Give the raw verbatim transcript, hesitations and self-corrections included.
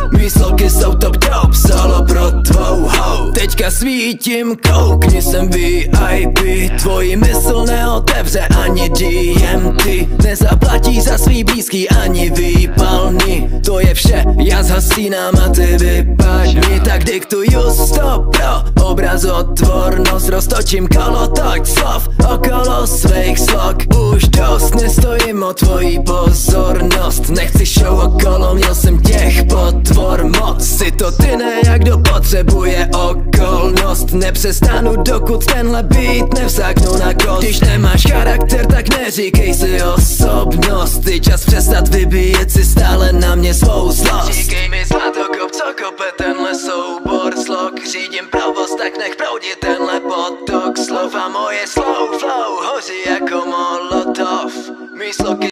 Mý sloky jsou top top, solo pro tvou hou. Teďka svítím, koukni, jsem V I P. Tvoji mysl neotevře ani D M T. Nezaplatí za svý blízký ani výpalný. To je vše, já zhasínám a ty vypadni. Tak diktuju stop pro obrazotvornost. Roztočím kolotoč slov okolo svých slok. Už dost, nestojím o tvojí pozornost. Nechci show okolo, měl jsem těch potvor moc. Si to ty ne, jak kdo potřebuje okolnost. Nepřestanu, dokud tenhle beat nevsáknu na kost. Když nemáš charakter, tak neříkej si osobnost. Ty čas přestat vybíjet si stále na mě svou zlost. Říkej mi zlatokop, co kope tenhle soubor slok. Řídím provoz, tak nech proudit tenhle potok slov. A moje slow flow hoří jako molotov. Mý sloky